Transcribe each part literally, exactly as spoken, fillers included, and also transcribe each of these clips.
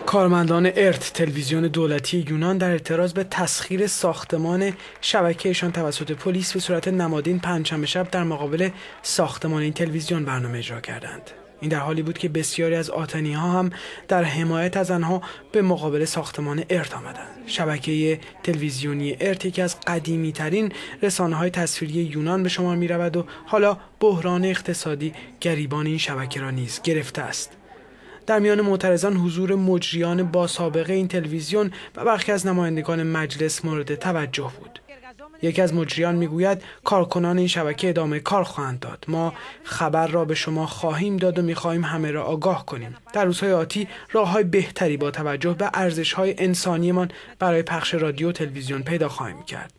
کارمندان ارت تلویزیون دولتی یونان در اعتراض به تسخیر ساختمان شبکه‌شان توسط پلیس به صورت نمادین پنجشنبه شب در مقابل ساختمان این تلویزیون برنامه اجرا کردند. این در حالی بود که بسیاری از آتنی‌ها هم در حمایت از آنها به مقابل ساختمان ارت آمدند. شبکه تلویزیونی ارت یکی از قدیمی‌ترین رسانه‌های تصویری یونان به شمار می‌رود و حالا بحران اقتصادی گریبان این شبکه را نیز گرفته است. در میان معترضان حضور مجریان با سابقه این تلویزیون و برخی از نمایندگان مجلس مورد توجه بود. یکی از مجریان میگوید کارکنان این شبکه ادامه کار خواهند داد. ما خبر را به شما خواهیم داد و میخواهیم همه را آگاه کنیم. در روزهای آتی راه‌های بهتری با توجه به ارزش‌های انسانیمان برای پخش رادیو و تلویزیون پیدا خواهیم کرد.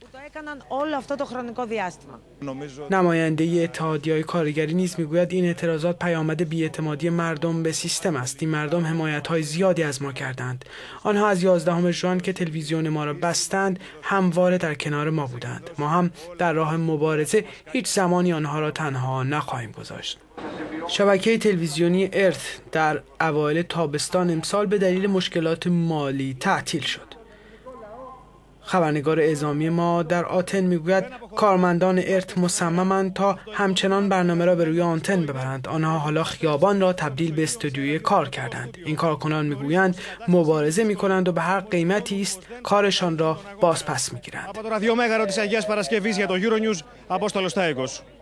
نماینده اتحادیه‌های کارگری نیز میگوید این اعتراضات پیامد بی‌اعتمادی مردم به سیستم است. این مردم حمایت‌های زیادی از ما کردند. آنها از یازدهم ژوئن که تلویزیون ما را بستند همواره در کنار ما بودند. ما هم در راه مبارزه هیچ زمانی آنها را تنها نخواهیم گذاشت. شبکه تلویزیونی ارت در اوایل تابستان امسال به دلیل مشکلات مالی تعطیل شد. خبرنگار اعزامی ما در آتن میگوید کارمندان ارت مصممند تا همچنان برنامه را به روی آنتن ببرند. آنها حالا خیابان را تبدیل به استودیوی کار کردند. این کارکنان میگویند مبارزه میکنند و به هر قیمتی است کارشان را بازپس میگیرند.